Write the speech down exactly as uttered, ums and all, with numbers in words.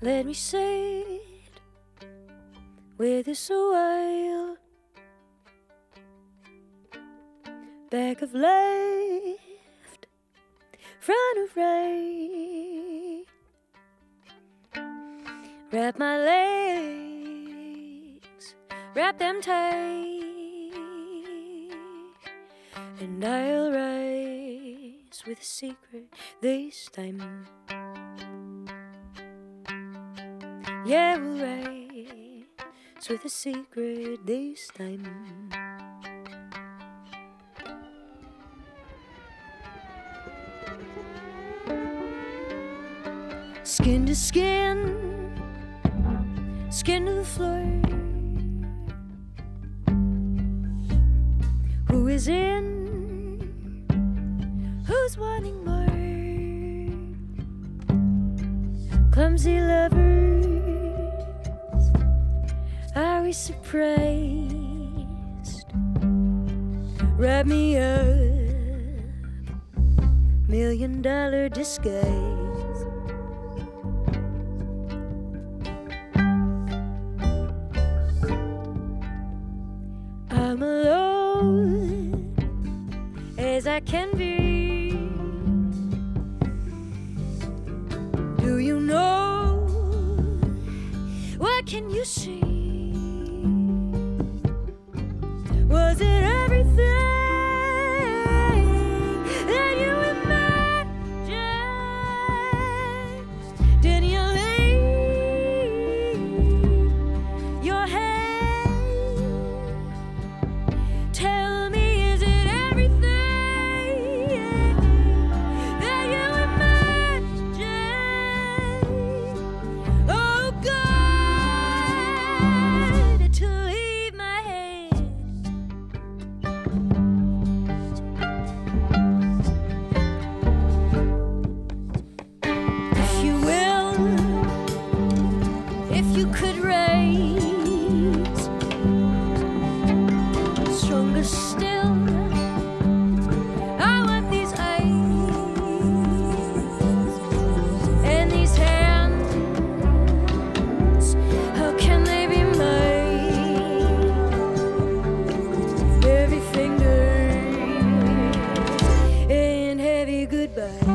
Let me sit with this a while. Back of left, front of right. Wrap my legs, wrap them tight, and I'll rise with a secret this time. Yeah, we'll rise with a secret this time. Skin to skin, skin to the floor. Who is in? Who's wanting more? Clumsy lovers, are we surprised? Wrap me up, million dollar disguise. I'm alone as I can be. Do you know? What can you see? Was it everything that you imagined? Did you leave your head? Tell me, is it everything that you imagined? Oh God, to leave my head. If you will, if you could raise stronger still, I want these eyes and these hands. How can they be mine? Heavy fingers and heavy goodbye.